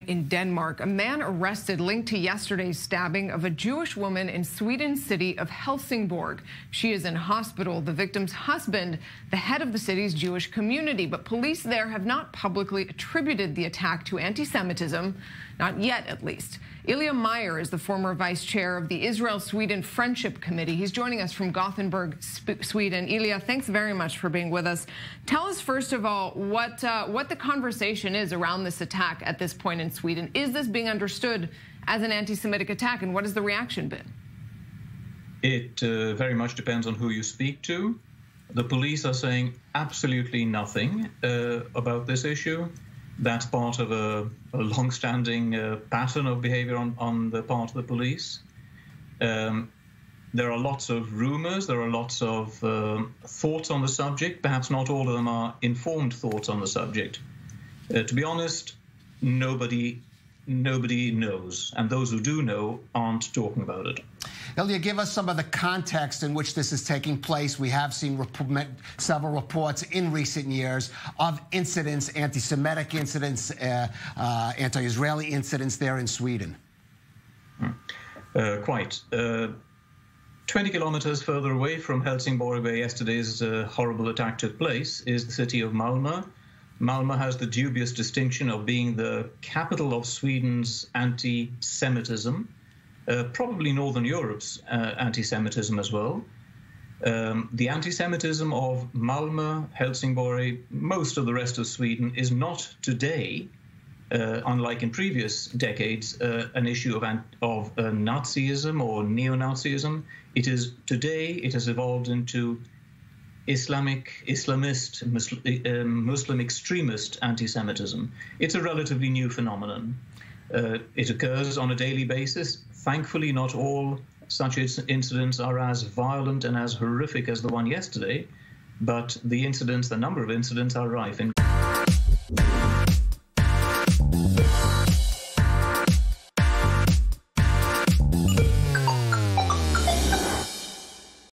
In Denmark, a man arrested linked to yesterday's stabbing of a Jewish woman in Sweden's city of Helsinborg. She is in hospital. The victim's husband, the head of the city's Jewish community, but police there have not publicly attributed the attack to anti-Semitism, not yet at least. Ilya Meyer is the former vice chair of the Israel-Sweden Friendship Committee. He's joining us from Gothenburg, Sweden. Ilya, thanks very much for being with us. Tell us, first of all, what the conversation is around this attack at this point in Sweden. Is this being understood as an anti-Semitic attack, and what has the reaction been? It very much depends on who you speak to. The police are saying absolutely nothing about this issue. That's part of a long-standing pattern of behavior on the part of the police. There are lots of rumors, there are lots of thoughts on the subject. Perhaps not all of them are informed thoughts on the subject. To be honest, nobody knows, and those who do know aren't talking about it. Ilya, give us some of the context in which this is taking place. We have seen several reports in recent years of incidents, anti-Semitic incidents, anti-Israeli incidents there in Sweden. Quite. 20 kilometers further away from Helsinborg, where yesterday's horrible attack took place, is the city of Malmo. Malmo has the dubious distinction of being the capital of Sweden's anti-Semitism. Probably Northern Europe's anti-Semitism as well. The anti-Semitism of Malmo, Helsinborg, most of the rest of Sweden is not today, unlike in previous decades, an issue of Nazism or neo-Nazism. It is today, it has evolved into Islamist, Muslim extremist anti-Semitism. It's a relatively new phenomenon. It occurs on a daily basis. Thankfully, not all such incidents are as violent and as horrific as the one yesterday, but the number of incidents are rife.